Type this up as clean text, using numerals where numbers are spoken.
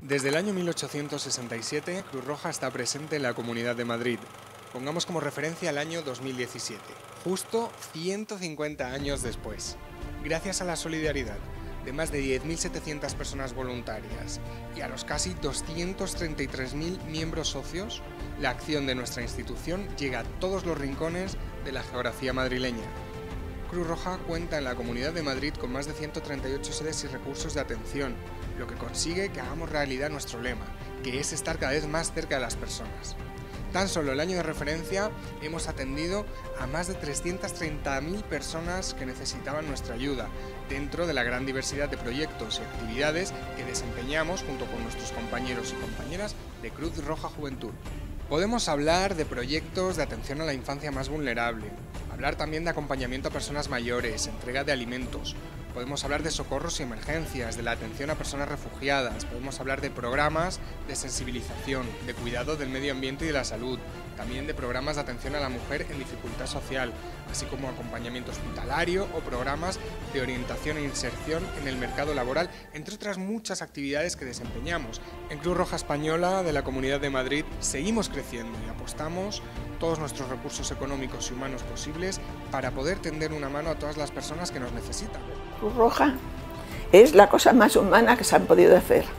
Desde el año 1867, Cruz Roja está presente en la Comunidad de Madrid. Pongamos como referencia el año 2017, justo 150 años después. Gracias a la solidaridad de más de 10.700 personas voluntarias y a los casi 233.000 miembros socios, la acción de nuestra institución llega a todos los rincones de la geografía madrileña. Cruz Roja cuenta en la Comunidad de Madrid con más de 138 sedes y recursos de atención, lo que consigue que hagamos realidad nuestro lema, que es estar cada vez más cerca de las personas. Tan solo el año de referencia hemos atendido a más de 330.000 personas que necesitaban nuestra ayuda, dentro de la gran diversidad de proyectos y actividades que desempeñamos junto con nuestros compañeros y compañeras de Cruz Roja Juventud. Podemos hablar de proyectos de atención a la infancia más vulnerable, hablar también de acompañamiento a personas mayores, entrega de alimentos. Podemos hablar de socorros y emergencias, de la atención a personas refugiadas, podemos hablar de programas de sensibilización, de cuidado del medio ambiente y de la salud, también de programas de atención a la mujer en dificultad social, así como acompañamiento hospitalario o programas de orientación e inserción en el mercado laboral, entre otras muchas actividades que desempeñamos. En Cruz Roja Española de la Comunidad de Madrid seguimos creciendo y apostamos todos nuestros recursos económicos y humanos posibles para poder tender una mano a todas las personas que nos necesitan. Cruz Roja es la cosa más humana que se han podido hacer.